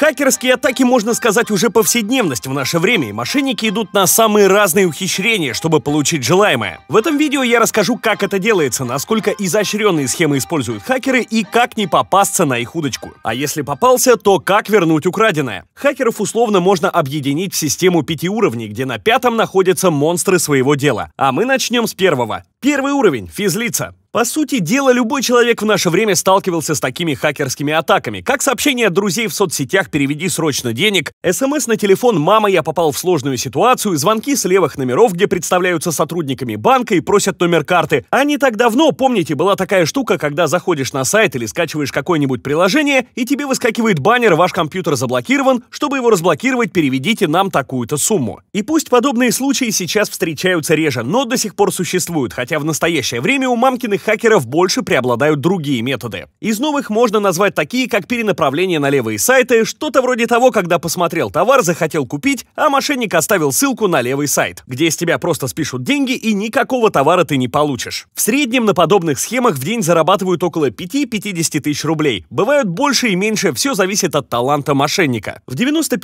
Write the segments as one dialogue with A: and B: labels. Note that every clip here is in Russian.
A: Хакерские атаки, можно сказать, уже повседневность в наше время, и мошенники идут на самые разные ухищрения, чтобы получить желаемое. В этом видео я расскажу, как это делается, насколько изощренные схемы используют хакеры и как не попасться на их удочку. А если попался, то как вернуть украденное. Хакеров условно можно объединить в систему 5 уровней, где на 5-м находятся монстры своего дела. А мы начнем с первого. Первый уровень – физлица. По сути дела, любой человек в наше время сталкивался с такими хакерскими атаками, как сообщение от друзей в соцсетях «переведи срочно денег», СМС на телефон «мама, я попал в сложную ситуацию», звонки с левых номеров, где представляются сотрудниками банка и просят номер карты. А не так давно, помните, была такая штука, когда заходишь на сайт или скачиваешь какое-нибудь приложение, и тебе выскакивает баннер «ваш компьютер заблокирован, чтобы его разблокировать, переведите нам такую-то сумму». И пусть подобные случаи сейчас встречаются реже, но до сих пор существуют, хотя в настоящее время у мамкиных хакеров больше преобладают другие методы. Из новых можно назвать такие, как перенаправление на левые сайты, что-то вроде того, когда посмотрел товар, захотел купить, а мошенник оставил ссылку на левый сайт, где с тебя просто спишут деньги и никакого товара ты не получишь. В среднем на подобных схемах в день зарабатывают около 5-50 тысяч рублей. Бывают больше и меньше, все зависит от таланта мошенника. В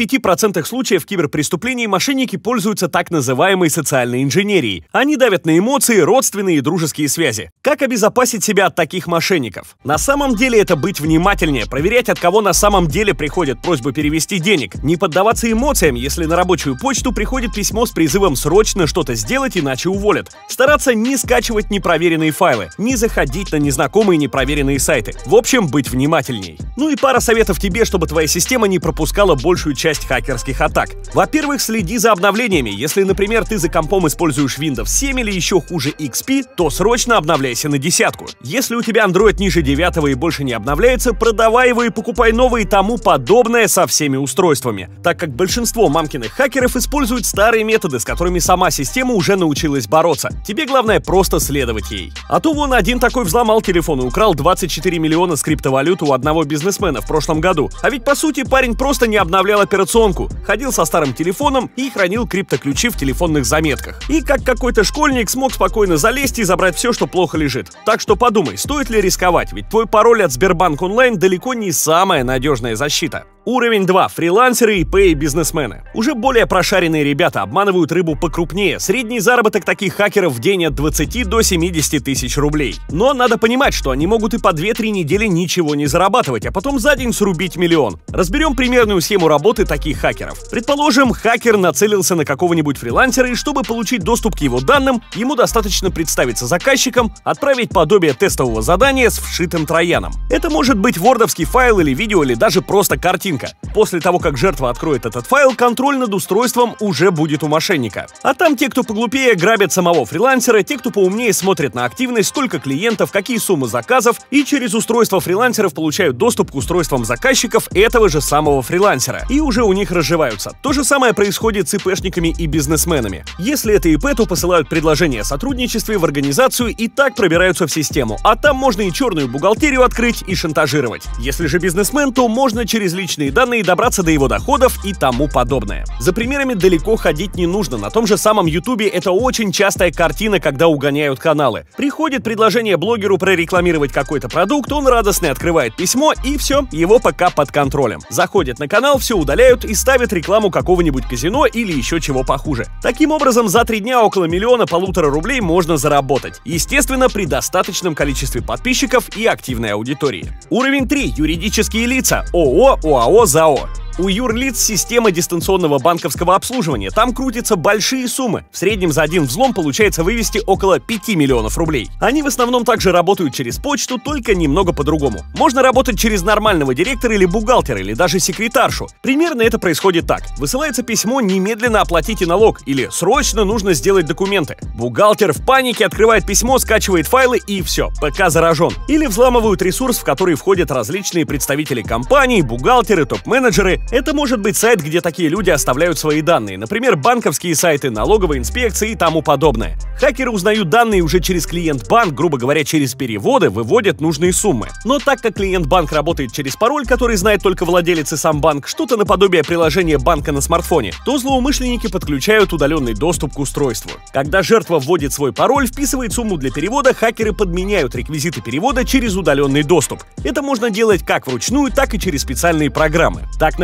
A: 95% случаев киберпреступлений мошенники пользуются так называемой социальной инженерией. Они давят на эмоции, родственные и дружеские связи. Как обезопасить себя от таких мошенников? На самом деле это быть внимательнее, проверять, от кого на самом деле приходят просьбы перевести денег, не поддаваться эмоциям, если на рабочую почту приходит письмо с призывом срочно что-то сделать, иначе уволят. Стараться не скачивать непроверенные файлы, не заходить на незнакомые непроверенные сайты. В общем, быть внимательней. Ну и пара советов тебе, чтобы твоя система не пропускала большую часть хакерских атак. Во-первых, следи за обновлениями. Если, например, ты за компом используешь Windows 7 или еще хуже XP, то срочно обновляйся на 10-ку. Если у тебя Android ниже 9-го и больше не обновляется, продавай его и покупай новый и тому подобное со всеми устройствами, так как большинство мамкиных хакеров используют старые методы, с которыми сама система уже научилась бороться. Тебе главное просто следовать ей. А то вон один такой взломал телефон и украл 24 миллиона с криптовалют у одного бизнесмена в прошлом году. А ведь по сути парень просто не обновлял операционку, ходил со старым телефоном и хранил криптоключи в телефонных заметках. И как какой-то школьник смог спокойно залезть и забрать все, что плохо лежит. Так что подумай, стоит ли рисковать, ведь твой пароль от Сбербанк онлайн далеко не самая надежная защита. Уровень 2. Фрилансеры, ИП и бизнесмены. Уже более прошаренные ребята обманывают рыбу покрупнее. Средний заработок таких хакеров в день от 20 до 70 тысяч рублей. Но надо понимать, что они могут и по 2-3 недели ничего не зарабатывать, а потом за день срубить миллион. Разберем примерную схему работы таких хакеров. Предположим, хакер нацелился на какого-нибудь фрилансера, и чтобы получить доступ к его данным, ему достаточно представиться заказчиком, отправить подобие тестового задания с вшитым трояном. Это может быть вордовский файл или видео, или даже просто картинка. После того, как жертва откроет этот файл, контроль над устройством уже будет у мошенника. А там те, кто поглупее, грабят самого фрилансера, те, кто поумнее, смотрят на активность, сколько клиентов, какие суммы заказов, и через устройство фрилансеров получают доступ к устройствам заказчиков этого же самого фрилансера. И уже у них разживаются. То же самое происходит с ИПшниками и бизнесменами. Если это ИП, то посылают предложение о сотрудничестве в организацию и так пробираются в систему. А там можно и черную бухгалтерию открыть, и шантажировать. Если же бизнесмен, то можно через личные данные добраться до его доходов и тому подобное. За примерами далеко ходить не нужно. На том же самом Ютубе это очень частая картина, когда угоняют каналы. Приходит предложение блогеру прорекламировать какой-то продукт, он радостно открывает письмо, и все, его ПК под контролем. Заходят на канал, все удаляют и ставят рекламу какого-нибудь казино или еще чего похуже. Таким образом, за 3 дня около 1 1,5 миллиона рублей можно заработать. Естественно, при достаточном количестве подписчиков и активной аудитории. Уровень 3. Юридические лица. ООО, ОАО, ЗАО. У юрлиц система дистанционного банковского обслуживания. Там крутятся большие суммы. В среднем за один взлом получается вывести около 5 миллионов рублей. Они в основном также работают через почту, только немного по-другому. Можно работать через нормального директора или бухгалтера, или даже секретаршу. Примерно это происходит так. Высылается письмо «Немедленно оплатите налог» или «Срочно нужно сделать документы». Бухгалтер в панике открывает письмо, скачивает файлы и все, ПК заражен. Или взламывают ресурс, в который входят различные представители компаний, бухгалтеры, топ-менеджеры. Это может быть сайт, где такие люди оставляют свои данные, например, банковские сайты, налоговые инспекции и тому подобное. Хакеры узнают данные уже через клиент-банк, грубо говоря, через переводы, выводят нужные суммы. Но так как клиент-банк работает через пароль, который знает только владелец и сам банк, что-то наподобие приложения банка на смартфоне, то злоумышленники подключают удаленный доступ к устройству. Когда жертва вводит свой пароль, вписывает сумму для перевода, хакеры подменяют реквизиты перевода через удаленный доступ. Это можно делать как вручную, так и через специальные программы. Так, например,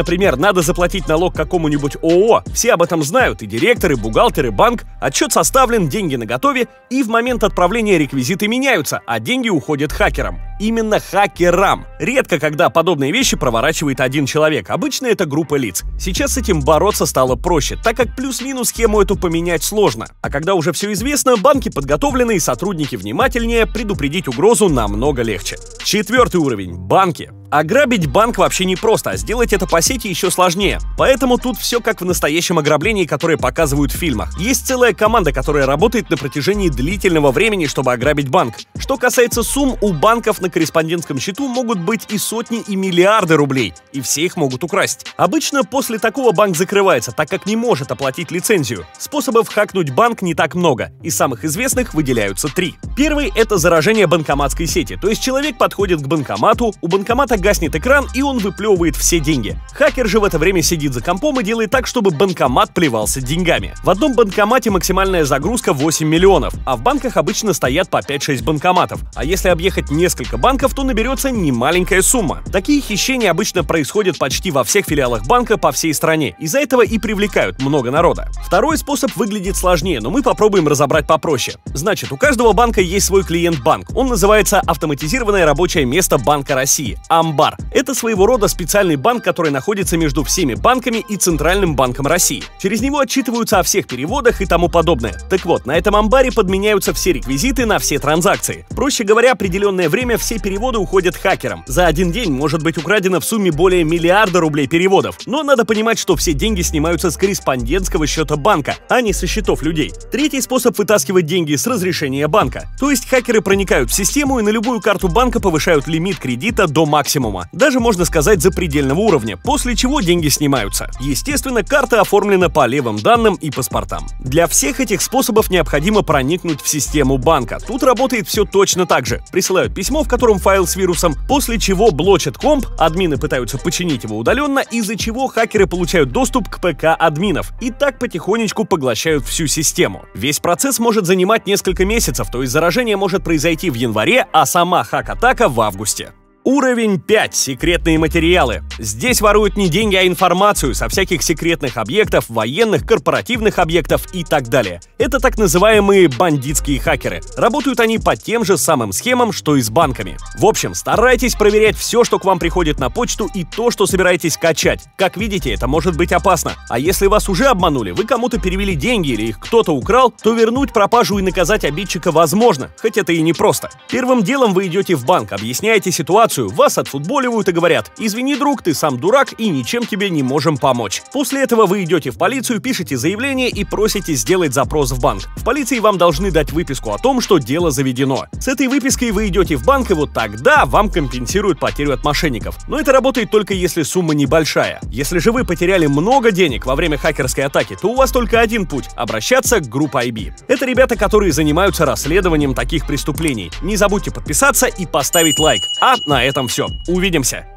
A: например, надо заплатить налог какому-нибудь ООО, все об этом знают, и директор, и бухгалтер, и банк, отчет составлен, деньги наготове, и в момент отправления реквизиты меняются, а деньги уходят хакерам. Именно хакерам. Редко, когда подобные вещи проворачивает один человек, обычно это группа лиц. Сейчас с этим бороться стало проще, так как плюс-минус схему эту поменять сложно. А когда уже все известно, банки подготовлены и сотрудники внимательнее, предупредить угрозу намного легче. 4-й уровень. Банки. Ограбить банк вообще непросто, а сделать это по сети еще сложнее. Поэтому тут все как в настоящем ограблении, которое показывают в фильмах. Есть целая команда, которая работает на протяжении длительного времени, чтобы ограбить банк. Что касается сумм, у банков на корреспондентском счету могут быть и сотни, и миллиарды рублей, и все их могут украсть. Обычно после такого банк закрывается, так как не может оплатить лицензию. Способов хакнуть банк не так много, из самых известных выделяются 3. Первый — это заражение банкоматской сети, то есть человек подходит к банкомату, у банкомата гаснет экран, и он выплевывает все деньги. Хакер же в это время сидит за компом и делает так, чтобы банкомат плевался деньгами. В одном банкомате максимальная загрузка 8 миллионов, а в банках обычно стоят по 5-6 банкоматов. А если объехать несколько банков, то наберется немаленькая сумма. Такие хищения обычно происходят почти во всех филиалах банка по всей стране. Из-за этого и привлекают много народа. Второй способ выглядит сложнее, но мы попробуем разобрать попроще. Значит, у каждого банка есть свой клиент-банк. Он называется «Автоматизированное рабочее место Банка России» — АМБАР. Это своего рода специальный банк, который находится между всеми банками и Центральным банком России. Через него отчитываются о всех переводах и тому подобное. Так вот, на этом амбаре подменяются все реквизиты на все транзакции. Проще говоря, определенное время все переводы уходят хакерам. За один день может быть украдено в сумме более миллиарда рублей переводов. Но надо понимать, что все деньги снимаются с корреспондентского счета банка, а не со счетов людей. Третий способ вытаскивать деньги с разрешения банка. То есть хакеры проникают в систему и на любую карту банка повышают лимит кредита до максимума. Даже можно сказать запредельного уровня, после чего деньги снимаются. Естественно, карта оформлена по левым данным и паспортам. Для всех этих способов необходимо проникнуть в систему банка. Тут работает все точно так же. Присылают письмо, в котором файл с вирусом, после чего блочат комп, админы пытаются починить его удаленно, из-за чего хакеры получают доступ к ПК админов и так потихонечку поглощают всю систему. Весь процесс может занимать несколько месяцев, то есть заражение может произойти в январе, а сама хак-атака в августе. Уровень 5. Секретные материалы. Здесь воруют не деньги, а информацию со всяких секретных объектов, военных, корпоративных объектов и так далее. Это так называемые бандитские хакеры. Работают они по тем же самым схемам, что и с банками. В общем, старайтесь проверять все, что к вам приходит на почту, и то, что собираетесь качать. Как видите, это может быть опасно. А если вас уже обманули, вы кому-то перевели деньги или их кто-то украл, то вернуть пропажу и наказать обидчика возможно, хоть это и непросто. Первым делом вы идете в банк, объясняете ситуацию, вас отфутболивают и говорят: «Извини, друг, ты сам дурак и ничем тебе не можем помочь». После этого вы идете в полицию, пишете заявление и просите сделать запрос в банк. В полиции вам должны дать выписку о том, что дело заведено. С этой выпиской вы идете в банк, и вот тогда вам компенсируют потерю от мошенников. Но это работает только если сумма небольшая. Если же вы потеряли много денег во время хакерской атаки, то у вас только один путь — обращаться к Group IB. Это ребята, которые занимаются расследованием таких преступлений. Не забудьте подписаться и поставить лайк. А на этом все. Увидимся!